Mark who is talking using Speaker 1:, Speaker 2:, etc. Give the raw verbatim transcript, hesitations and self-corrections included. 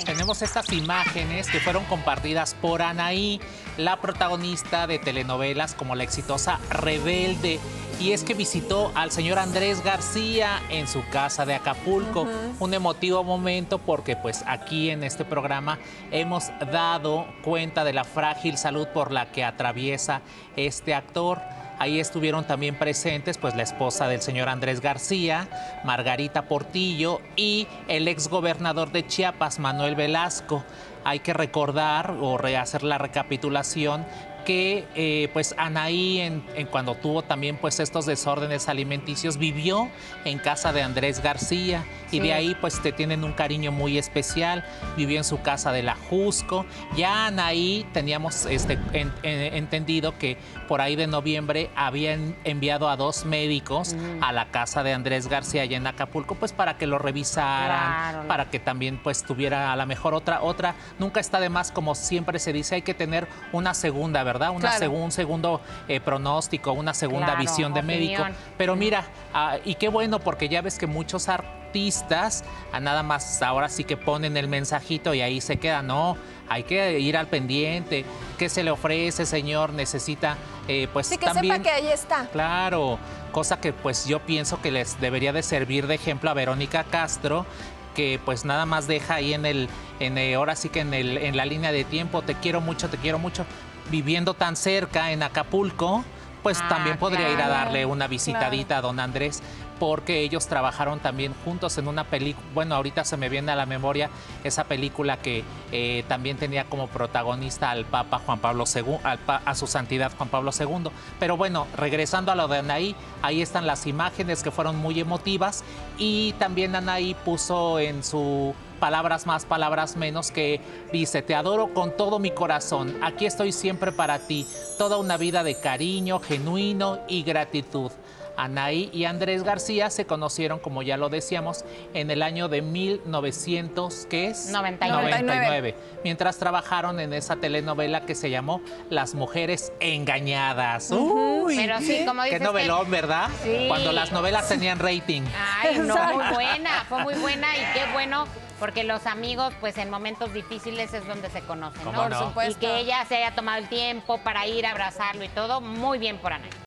Speaker 1: tenemos estas imágenes que fueron compartidas por Anaí, la protagonista de telenovelas como la exitosa Rebelde. Y es que visitó al señor Andrés García en su casa de Acapulco. Uh-huh. Un emotivo momento porque pues aquí en este programa hemos dado cuenta de la frágil salud por la que atraviesa este actor. Ahí estuvieron también presentes pues la esposa del señor Andrés García, Margarita Portillo, y el exgobernador de Chiapas, Manuel Velasco. Hay que recordar o rehacer la recapitulación que eh, pues Anaí en, en cuando tuvo también pues estos desórdenes alimenticios vivió en casa de Andrés García, sí. Y de ahí pues te tienen un cariño muy especial. Vivió en su casa de la Jusco. Ya Anaí teníamos este, en, en, entendido que por ahí de noviembre habían enviado a dos médicos mm. a la casa de Andrés García allá en Acapulco pues para que lo revisaran, claro, para que también pues tuviera a lo mejor otra, otra, nunca está de más, como siempre se dice, hay que tener una segunda, ¿verdad? ¿verdad? Una claro. seg un segundo eh, pronóstico, una segunda claro, visión de opinión. médico. Pero mira, uh, y qué bueno, porque ya ves que muchos artistas a nada más ahora sí que ponen el mensajito y ahí se queda. No, hay que ir al pendiente. ¿Qué se le ofrece, señor? Necesita, eh, pues
Speaker 2: sí, que
Speaker 1: también...
Speaker 2: sepa que ahí está.
Speaker 1: Claro, cosa que pues yo pienso que les debería de servir de ejemplo a Verónica Castro, que pues nada más deja ahí en el, en el ahora sí que en, el, en la línea de tiempo, te quiero mucho, te quiero mucho. Viviendo tan cerca en Acapulco, pues ah, también podría claro, ir a darle una visitadita claro. a don Andrés, porque ellos trabajaron también juntos en una película. Bueno, ahorita se me viene a la memoria esa película que eh, también tenía como protagonista al Papa Juan Pablo segundo, al pa, a su santidad Juan Pablo segundo. Pero bueno, regresando a lo de Anaí, ahí están las imágenes que fueron muy emotivas, y también Anaí puso en su palabras más, palabras menos, que dice: te adoro con todo mi corazón, aquí estoy siempre para ti, toda una vida de cariño genuino y gratitud. Anaí y Andrés García se conocieron, como ya lo decíamos, en el año de mil novecientos, ¿qué es?
Speaker 2: noventa y nueve.
Speaker 1: noventa y nueve, mientras trabajaron en esa telenovela que se llamó Las Mujeres Engañadas.
Speaker 3: Uh-huh.
Speaker 1: Uy,
Speaker 3: pero sí, como dices,
Speaker 1: qué novelón,
Speaker 3: que...
Speaker 1: ¿verdad?
Speaker 3: Sí.
Speaker 1: Cuando las novelas tenían rating.
Speaker 3: Ay, no, muy buena, fue muy buena, y qué bueno, porque los amigos, pues en momentos difíciles es donde se conocen, ¿no?
Speaker 1: ¿Cómo no?
Speaker 3: Por supuesto. Y que ella se haya tomado el tiempo para ir a abrazarlo y todo, muy bien por Anaí.